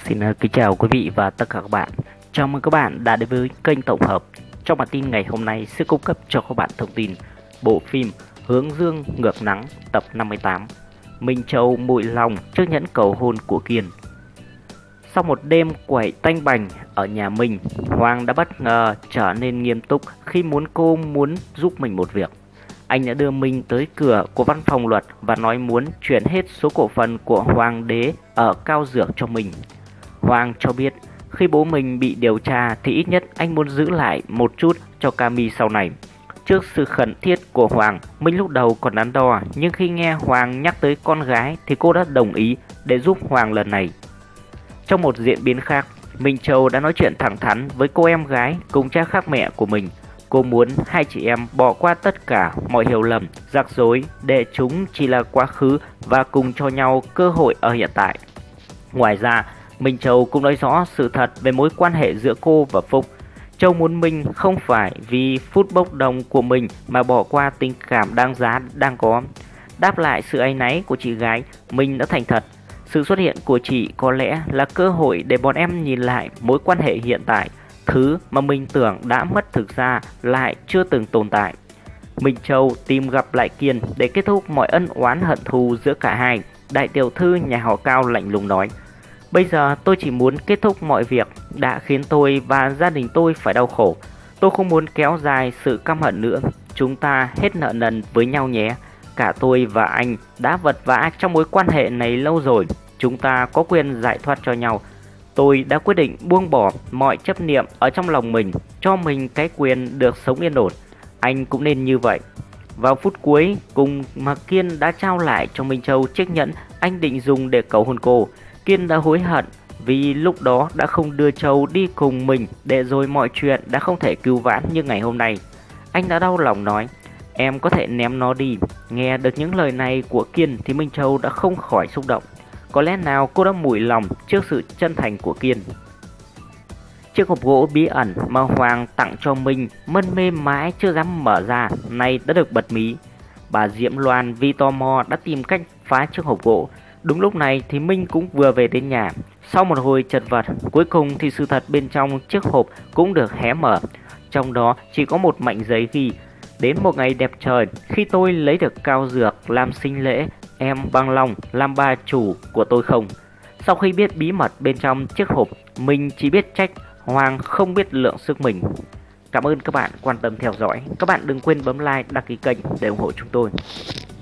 Xin kính chào quý vị và tất cả các bạn. Chào mừng các bạn đã đến với kênh tổng hợp. Trong bản tin ngày hôm nay sẽ cung cấp cho các bạn thông tin bộ phim Hướng Dương Ngược Nắng tập 58. Minh Châu mùi lòng trước nhẫn cầu hôn của Kiên. Sau một đêm quẩy tanh bành ở nhà mình, Hoàng đã bất ngờ trở nên nghiêm túc khi cô muốn giúp mình một việc. Anh đã đưa mình tới cửa của văn phòng luật và nói muốn chuyển hết số cổ phần của Hoàng đế ở Cao Dược cho mình. Hoàng cho biết khi bố mình bị điều tra thì ít nhất anh muốn giữ lại một chút cho Cami sau này. Trước sự khẩn thiết của Hoàng, mình lúc đầu còn đắn đo, nhưng khi nghe Hoàng nhắc tới con gái thì cô đã đồng ý để giúp Hoàng lần này. Trong một diễn biến khác, Minh Châu đã nói chuyện thẳng thắn với cô em gái cùng cha khác mẹ của mình. Cô muốn hai chị em bỏ qua tất cả mọi hiểu lầm, rắc rối để chúng chỉ là quá khứ và cùng cho nhau cơ hội ở hiện tại. Ngoài ra, Minh Châu cũng nói rõ sự thật về mối quan hệ giữa cô và Phúc. Châu muốn Minh không phải vì phút bốc đồng của mình mà bỏ qua tình cảm đáng giá đang có. Đáp lại sự áy náy của chị gái, Minh đã thành thật. Sự xuất hiện của chị có lẽ là cơ hội để bọn em nhìn lại mối quan hệ hiện tại. Thứ mà mình tưởng đã mất thực ra lại chưa từng tồn tại. Minh Châu tìm gặp lại Kiên để kết thúc mọi ân oán hận thù giữa cả hai. Đại tiểu thư nhà họ Cao lạnh lùng nói: "Bây giờ tôi chỉ muốn kết thúc mọi việc đã khiến tôi và gia đình tôi phải đau khổ. Tôi không muốn kéo dài sự căm hận nữa. Chúng ta hết nợ nần với nhau nhé. Cả tôi và anh đã vật vã trong mối quan hệ này lâu rồi. Chúng ta có quyền giải thoát cho nhau. Tôi đã quyết định buông bỏ mọi chấp niệm ở trong lòng mình, cho mình cái quyền được sống yên ổn. Anh cũng nên như vậy." Vào phút cuối cùng mà Kiên đã trao lại cho Minh Châu chiếc nhẫn anh định dùng để cầu hôn cô. Kiên đã hối hận vì lúc đó đã không đưa Châu đi cùng mình, để rồi mọi chuyện đã không thể cứu vãn như ngày hôm nay. Anh đã đau lòng nói: "Em có thể ném nó đi." Nghe được những lời này của Kiên thì Minh Châu đã không khỏi xúc động. Có lẽ nào cô đã mủi lòng trước sự chân thành của Kiên. Chiếc hộp gỗ bí ẩn mà Hoàng tặng cho mình mân mê mãi chưa dám mở ra nay đã được bật mí. Bà Diễm Loan vì tò mò đã tìm cách phá chiếc hộp gỗ. Đúng lúc này thì Minh cũng vừa về đến nhà. Sau một hồi chật vật, cuối cùng thì sự thật bên trong chiếc hộp cũng được hé mở. Trong đó chỉ có một mảnh giấy ghi: "Đến một ngày đẹp trời, khi tôi lấy được Cao Dược làm sinh lễ, em bằng lòng làm bà chủ của tôi không?" Sau khi biết bí mật bên trong chiếc hộp, mình chỉ biết trách Hoàng không biết lượng sức mình. Cảm ơn các bạn quan tâm theo dõi. Các bạn đừng quên bấm like, đăng ký kênh để ủng hộ chúng tôi.